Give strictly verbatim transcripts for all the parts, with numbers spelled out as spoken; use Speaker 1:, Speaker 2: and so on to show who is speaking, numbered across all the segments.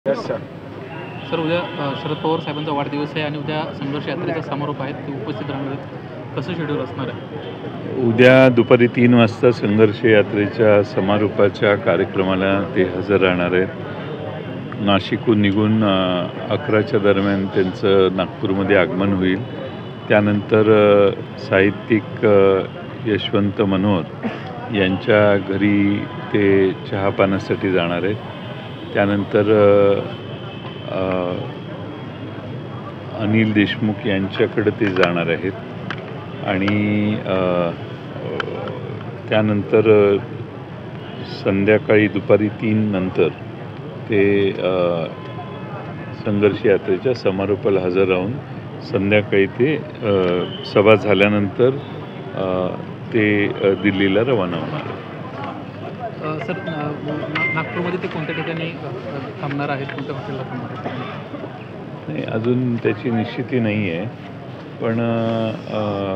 Speaker 1: Yes sir.
Speaker 2: Sir उद्या अ, शरद पवार साहेबांचा वाढदिवस आहे आणि उद्या संघर्ष यात्रेचा समारोप आहे, ते उपस्थित राहणार आहेत. कसं शेड्यूल असणार आहे?
Speaker 3: उद्या दुपारी तीन वाजता संघर्ष यात्रेच्या समारोपाच्या कार्यक्रमाला ते हजर राहणार आहेत. नाशिकहून निघून अ, अकराच्या दरम्यान त्यांचं नागपूरमध्ये आगमन होईल. त्यानंतर अ, साहित्यिक अ, यशवंत मनोहर यांच्या घरी ते चहापानासाठी जाणार आहेत. त्यानंतर अ, अनिल देशमुख यांच्याकडे ते जाणार आहेत आणि अ, त्यानंतर संध्याकाळी दुपारी तीन नंतर ते अ, संघर्ष यात्रेच्या समारोपाला हजर राहून संध्याकाळी ते अ, सभा झाल्यानंतर अ, ते अ, दिल्लीला रवाना होणार आहेत.
Speaker 2: अ, सर अ, ना- नागपूरमध्ये ते कोणत्या ठिकाणी अ, अ, थांबणार आहेत, कोणत्या हॉटेलला थांबणार आहेत?
Speaker 3: नाही, अजून त्याची निश्चिती नाही आहे, पण अ,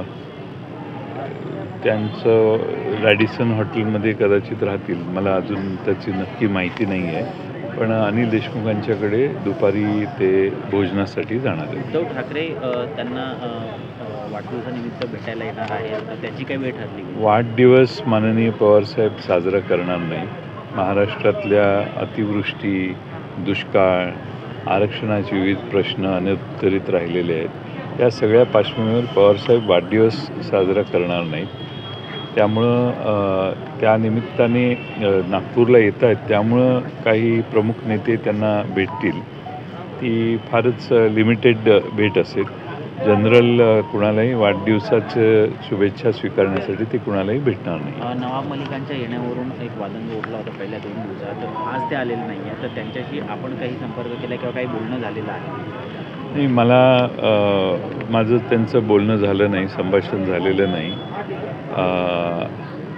Speaker 3: त्यांचं रॅडिसन हॉटेलमध्ये कदाचित राहतील. मला अजून त्याची नक्की माहिती नाही आहे, पण अनिल देशमुखांच्याकडे दुपारी ते भोजनासाठी जाणार आहेत.
Speaker 4: उद्धव ठाकरे अ, त्यांना अ, अ, वाढदिवसानिमित्त भेटायला येणार आहे, तर त्याची काही वेळ ठरली का?
Speaker 3: वाढदिवस माननीय पवारसाहेब साजरा करणार नाही. महाराष्ट्रातल्या अतिवृष्टी, दुष्काळ, आरक्षणाचे विविध प्रश्न अनुत्तरित राहिलेले आहेत. या सगळ्या पार्श्वभूमीवर पवारसाहेब वाढदिवस साजरा करणार नाहीत. त्यामुळं अ, त्या निमित्ताने अ, नागपूरला येत आहेत, त्यामुळं काही प्रमुख नेते त्यांना भेटतील. ती फारच लिमिटेड भेट असेल. जनरल अ, कुणालाही वाढदिवसाचं शुभेच्छा स्वीकारण्यासाठी ते कुणालाही भेटणार नाही.
Speaker 4: अ, नवाब मलिकांच्या येण्यावरून एक वादंग उठला होता पहिल्या दोन दिवसात, तर आज ते आलेले नाही आहे, तर त्यांच्याशी आपण काही संपर्क केला किंवा काही बोलणं झालेलं आहे?
Speaker 3: नाही, मला अ, माझं त्यांचं बोलणं झालं नाही, संभाषण झालेलं नाही. अ,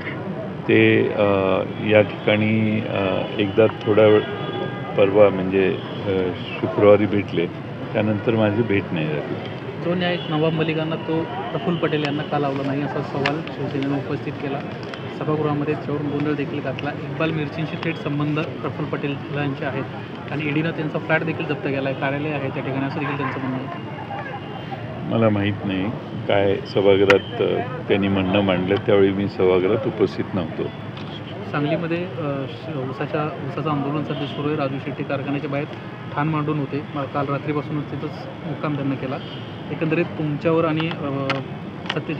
Speaker 3: ते अ, या ठिकाणी अ, एकदा थोडा वेळ परवा म्हणजे अ, शुक्रवारी भेटले, त्यानंतर माझी भेट नाही झाली.
Speaker 2: जो न्याय नवाब मलिकांना तो प्रफुल्ल पटेल यांना का लावला नाही, असा सवाल शिवसेनेनं उपस्थित केला. सभागृहामध्ये त्याच्यावर गोंधळ देखील घातला. इक्बाल मिरचींशी थेट संबंध प्रफुल्ल पटेल यांचे आहेत आणि ईडीनं त्यांचा फ्लॅट देखील जप्त केला आहे, कार्यालय आहे त्या ठिकाणी, असं देखील त्यांचं म्हणणं आहे.
Speaker 3: मला माहीत नाही काय सभागृहात अ, त्यांनी म्हणणं मांडलं, त्यावेळी मी सभागृहात उपस्थित नव्हतो.
Speaker 2: सांगलीमध्ये अ, श- ऊसाच्या ऊसाचं आंदोलन सध्या सुरू आहे. राजू शेट्टी कारखान्याच्या बाहेर ठाण मांडून होते. म- काल रात्रीपासूनच तिथंच मुक्काम त्यांना केला. एकंदरीत तुमच्यावर आणि अ, सत्यजित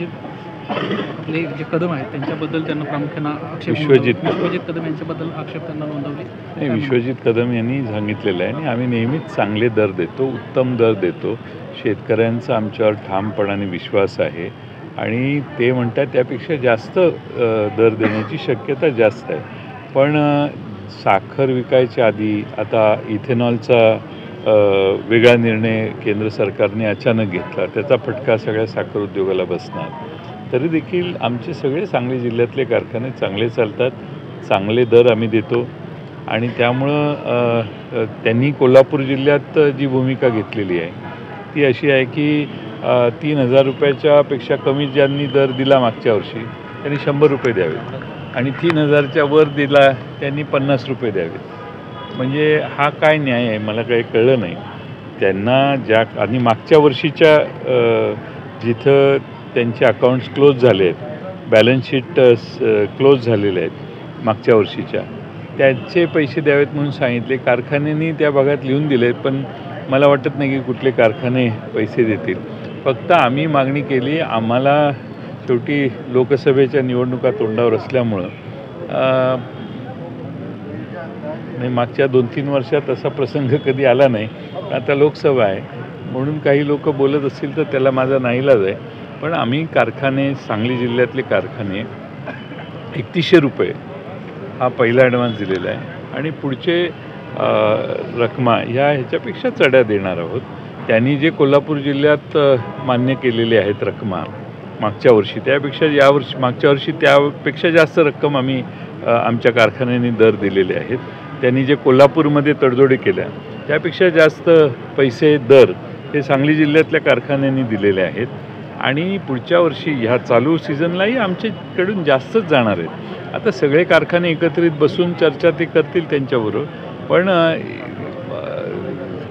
Speaker 2: आपले जे कदम आहेत त्यांच्याबद्दल त्यांना प्रामुख्यानं आक्षेप
Speaker 3: विश्वजित.
Speaker 2: नोंदवले. विश्वजित कदम यांच्याबद्दल आक्षेप त्यांना नोंदवले.
Speaker 3: नाही, विश्वजित कदम यांनी सांगितलेलं आहे आणि आम्ही नेहमीच चांगले दर देतो, उत्तम दर देतो. शेतकऱ्यांचा आमच्यावर ठामपणाने विश्वास आहे आणि ते म्हणतात त्यापेक्षा जास्त अ, दर देण्याची शक्यता जास्त आहे. पण अ, साखर विकायच्या आधी आता इथेनॉलचा अ, वेगळा निर्णय केंद्र सरकारने अचानक घेतला, त्याचा फटका सगळ्या साखर उद्योगाला बसणार. तरी देखील आमचे सगळे सांगली जिल्ह्यातले कारखाने चांगले चालतात, चांगले दर आम्ही देतो आणि त्यामुळं अ, अ, त्यांनी कोल्हापूर जिल्ह्यात जी भूमिका घेतलेली आहे ती अशी आहे की अ, तीन हजार रुपयाच्या पेक्षा कमी ज्यांनी दर दिला मागच्या वर्षी त्यांनी शंभर रुपये द्यावेत आणि तीन हजारच्या वर दिला त्यांनी पन्नास रुपये द्यावेत. म्हणजे हा काय न्याय आहे मला काही कळलं नाही. त्यांना ज्या आणि मागच्या वर्षीच्या अ, जिथं त्यांचे अकाउंट्स क्लोज झाले आहेत, बॅलन्स शीट क्लोज झालेले आहेत मागच्या वर्षीच्या, त्याचे पैसे द्यावेत म्हणून सांगितले. कारखान्यांनी त्या भागात लिहून दिले, पण मला वाटत नाही की कुठले कारखाने पैसे देतील. फक्त आम्ही मागणी केली. आम्हाला शेवटी लोकसभेच्या निवडणुका तोंडावर असल्यामुळं अ, नाही, मागच्या दोन तीन वर्षात असा प्रसंग कधी आला नाही. आता लोकसभा आहे म्हणून काही लोक बोलत असतील तर त्याला माझा नाईलाज आहे. पण आम्ही कारखाने, सांगली जिल्ह्यातले कारखाने एकतीसशे रुपये हा पहिला ॲडव्हान्स दिलेला आहे आणि पुढचे अ, रकमा ह्या ह्याच्यापेक्षा चढ्या देणार आहोत. त्यांनी जे कोल्हापूर जिल्ह्यात अ, मान्य केलेले आहेत रकमा मागच्या वर्षी, त्यापेक्षा यावर्षी मागच्या वर्षी त्यापेक्षा जास्त रक्कम आम्ही अ, आमच्या कारखान्यांनी दर दिलेले आहेत. त्यांनी जे कोल्हापूरमध्ये तडजोडी केल्या त्यापेक्षा जास्त पैसे दर हे सांगली जिल्ह्यातल्या कारखान्यांनी दिलेले आहेत आणि पुढच्या वर्षी ह्या चालू सीझनलाही आमच्याकडून जास्तच जाणार आहेत. आता सगळे कारखाने एकत्रित बसून चर्चा ते करतील त्यांच्याबरोबर, पण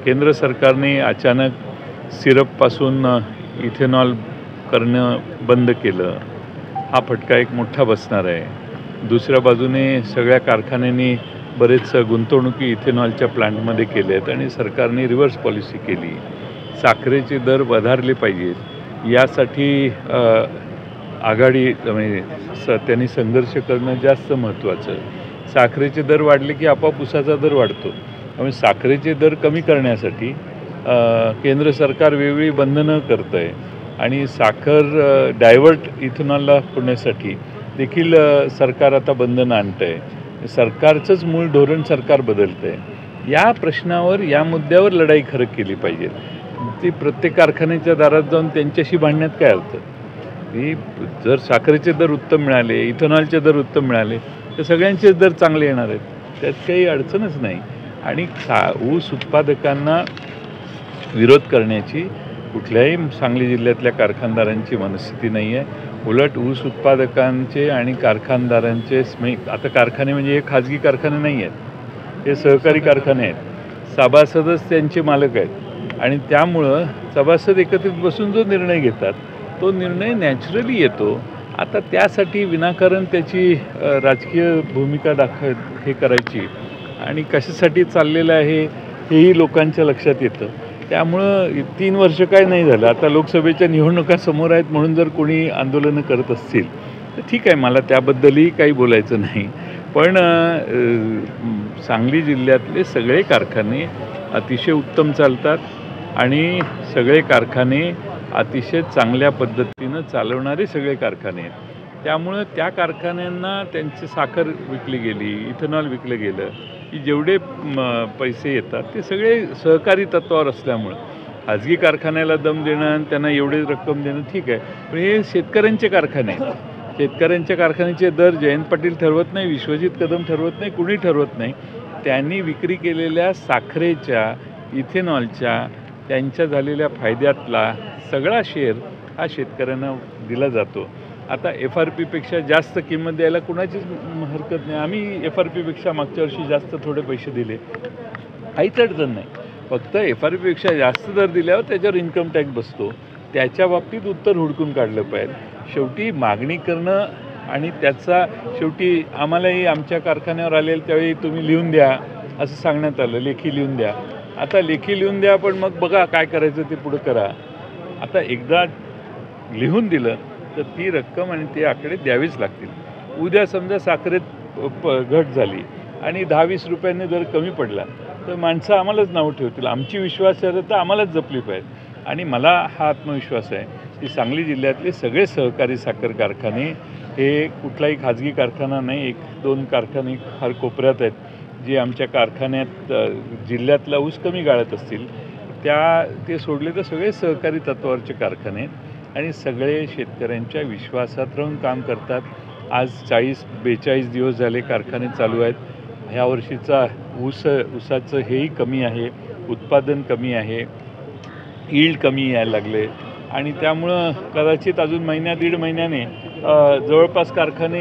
Speaker 3: केंद्र सरकारने अचानक सिरपपासून इथेनॉल करणं बंद केलं, हा फटका एक मोठा बसणार आहे. दुसऱ्या बाजूने सगळ्या कारखान्यांनी बरेच गुंतवणुकी इथेनॉलच्या प्लांटमध्ये केल्या आहेत आणि सरकारने रिव्हर्स पॉलिसी केली. साखरेचे दर वधारले पाहिजेत यासाठी आघाडी म्हणजे स त्यांनी संघर्ष करणं जास्त महत्त्वाचं. साखरेचे दर वाढले की आपोआप ऊसाचा दर वाढतो. त्यामुळे साखरेचे दर कमी करण्यासाठी केंद्र सरकार वेगवेगळी बंधनं करतं आहे आणि साखर डायव्हर्ट इथेनॉलला होण्यासाठी देखील सरकार आता बंधनं आणतं आहे. सरकारचंच मूळ धोरण सरकार बदलतं आहे. या प्रश्नावर या मुद्द्यावर लढाई खरं केली पाहिजे. ती प्रत्येक कारखान्याच्या दारात जाऊन त्यांच्याशी भांडण्यात काय अर्थ? की जर साखरेचे दर उत्तम मिळाले, इथेनॉलचे दर उत्तम मिळाले तर सगळ्यांचेच दर चांगले येणार आहेत, त्यात काही अडचणच नाही. आणि सा ऊस उत्पादकांना विरोध करण्याची कुठल्याही सांगली जिल्ह्यातल्या कारखानदारांची मनस्थिती नाही आहे. उलट ऊस उत्पादकांचे आणि कारखानदारांचे आता कारखाने म्हणजे हे खाजगी कारखाने नाही आहेत, हे सहकारी कारखाने आहेत. सभासदच त्यांचे मालक आहेत आणि त्यामुळं सभासद एकत्रित बसून जो निर्णय घेतात तो निर्णय नॅचरली येतो. आता त्यासाठी विनाकारण त्याची राजकीय भूमिका दाखव हे करायची आणि कशासाठी चाललेलं आहे हेही लोकांच्या लक्षात येतं. त्यामुळं तीन वर्ष काय नाही झालं, आता लोकसभेच्या निवडणुका समोर आहेत म्हणून जर कोणी आंदोलनं करत असतील तर ठीक आहे, मला त्याबद्दलही काही बोलायचं नाही. पण सांगली जिल्ह्यातले सगळे कारखाने अतिशय उत्तम चालतात आणि सगळे कारखाने अतिशय चांगल्या पद्धतीनं चालवणारे सगळे कारखाने आहेत. त्यामुळं त्या कारखान्यांना त्यांची साखर विकली गेली, इथेनॉल विकलं गेलं की जेवढे पैसे येतात ते सगळे सहकारी तत्वावर असल्यामुळं खाजगी कारखान्याला दम देणं आणि त्यांना एवढे रक्कम देणं ठीक आहे, पण हे शेतकऱ्यांचे कारखाने आहेत. शेतकऱ्यांच्या कारखान्याचे दर जयंत पाटील ठरवत नाही, विश्वजित कदम ठरवत नाही, कुणी ठरवत नाही. त्यांनी विक्री केलेल्या साखरेच्या, इथेनॉलच्या, त्यांच्या झालेल्या फायद्यातला सगळा शेअर हा शेतकऱ्यांना दिला जातो. आता एफ आर पीपेक्षा जास्त किंमत द्यायला कुणाचीच हरकत नाही. आम्ही एफ आर पीपेक्षा मागच्या वर्षी जास्त थोडे पैसे दिले, काहीच अडचण नाही. फक्त एफ आर पीपेक्षा जास्त दर दिल्यावर त्याच्यावर इन्कम टॅक्स बसतो, त्याच्या बाबतीत उत्तर हुडकून काढलं पाहिजे. शेवटी मागणी करणं आणि त्याचा शेवटी आम्हालाही आमच्या कारखान्यावर आलेलं त्यावेळी तुम्ही लिहून द्या असं सांगण्यात आलं, लेखी लिहून द्या. आता लेखी लिहून द्या पण मग बघा काय करायचं ते पुढं करा. आता एकदा लिहून दिलं तर ती रक्कम आणि ते आकडे द्यावीच लागतील. उद्या समजा साखरेत प घट झाली आणि दहा वीस रुपयांनी जर कमी पडला तर माणसं आम्हालाच नावं ठेवतील. आमची विश्वासार्हता आम्हालाच जपली पाहिजे. आणि मला हा आत्मविश्वास आहे की सांगली जिल्ह्यातले सगळे सहकारी साखर कारखाने हे कुठलाही खाजगी कारखाना नाही, एक दोन कारखाने फार कोपऱ्यात आहेत जे आमच्या कारखान्यात जिल्ह्यातला ऊस कमी गाळत असतील, त्या ते सोडले तर सगळे सहकारी तत्वावरचे कारखाने आहेत आणि सगळे शेतकऱ्यांच्या विश्वासात राहून काम करतात. आज चाळीस बेचाळीस दिवस झाले कारखाने चालू आहेत. ह्या वर्षीचा ऊस ऊसाचं हेही कमी आहे, उत्पादन कमी आहे, यील्ड कमी यायला लागले आणि त्यामुळं कदाचित अजून महिन्या दीड महिन्याने जवळपास कारखाने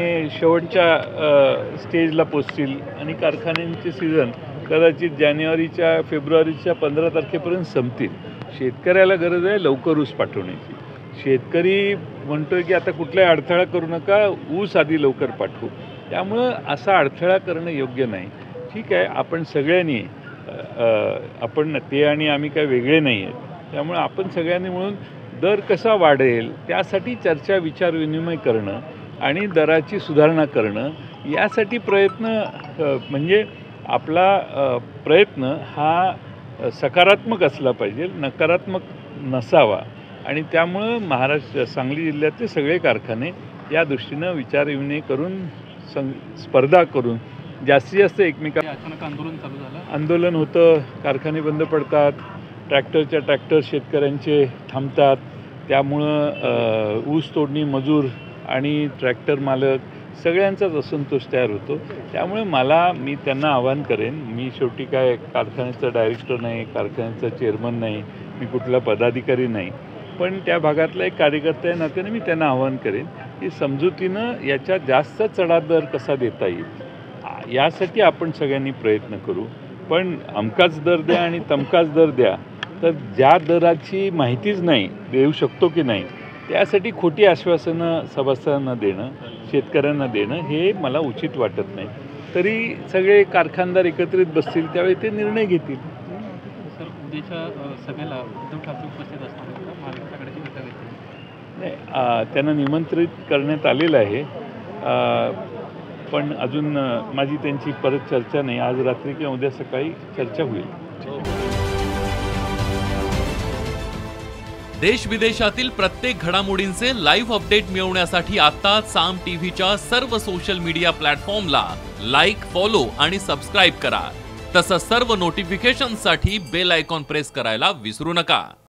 Speaker 3: शेवटच्या स्टेजला पोचतील आणि कारखान्यांचे सीझन कदाचित जानेवारीच्या फेब्रुवारीच्या पंधरा तारखेपर्यंत संपतील. शेतकऱ्याला गरज आहे लवकर ऊस पाठवण्याची. शेतकरी म्हणतोय की आता कुठलाही अडथळा करू नका, ऊस आधी लवकर पाठवू. त्यामुळं असा अडथळा करणं योग्य नाही. ठीक आहे, आपण सगळ्यांनी आपण ते आणि आम्ही काय वेगळे नाही आहेत, त्यामुळे आपण सगळ्यांनी मिळून दर कसा वाढेल त्यासाठी चर्चा विचारविनिमय करणं आणि दराची सुधारणा करणं यासाठी प्रयत्न म्हणजे आपला प्रयत्न हा सकारात्मक असला पाहिजे, नकारात्मक नसावा. आणि त्यामुळं महाराष्ट्र सांगली जिल्ह्यातले सगळे कारखाने या दृष्टीनं विचारविनिमय करून सं स्पर्धा करून जास्तीत जास्त एकमेका
Speaker 2: अचानक आंदोलन चालू झालं,
Speaker 3: आंदोलन होतं, कारखाने बंद पडतात, ट्रॅक्टरच्या ट्रॅक्टर शेतकऱ्यांचे थांबतात. त्यामुळं ऊस तोडणी मजूर आणि ट्रॅक्टर मालक सगळ्यांचाच असंतोष तयार होतो. त्यामुळे मला मी त्यांना आवाहन करेन, मी शेवटी काय कारखान्याचा डायरेक्टर नाही, कारखान्याचा चेअरमन नाही, मी कुठला पदाधिकारी नाही, पण त्या भागातला एक कार्यकर्ता या नात्याने मी त्यांना आवाहन करेन की समजुतीनं याच्यात जास्त चढा दर कसा देता येईल यासाठी आपण सगळ्यांनी प्रयत्न करू. पण अमकाच दर द्या आणि तमकाच दर द्या, तर ज्या दराची माहितीच नाही, देऊ शकतो की नाही, त्यासाठी खोटी आश्वासनं सभासदांना देणं, शेतकऱ्यांना देणं हे मला उचित वाटत नाही. तरी सगळे कारखानदार एकत्रित बसतील त्यावेळी ते निर्णय घेतील.
Speaker 2: सर, उद्याच्या अ, सभेला उद्धव ठाकरे उपस्थित असणार आहेत का महाविकास आघाडीचे नेते?
Speaker 3: नाही, आ, त्यांना निमंत्रित करण्यात आलेलं आहे, आ, पण अजून अ, माझी त्यांची परत चर्चा नाही. आज रात्री किंवा उद्या सकाळी चर्चा होईल.
Speaker 1: देश विदेशातील प्रत्येक घडामोडींचे लाईव्ह अपडेट मिळवण्यासाठी आता साम टीव्हीच्या सर्व सोशल मीडिया प्लॅटफॉर्मला लाईक, फॉलो आणि सबस्क्राईब करा. तसंच सर्व नोटिफिकेशनसाठी बेल आयकॉन प्रेस करायला विसरू नका.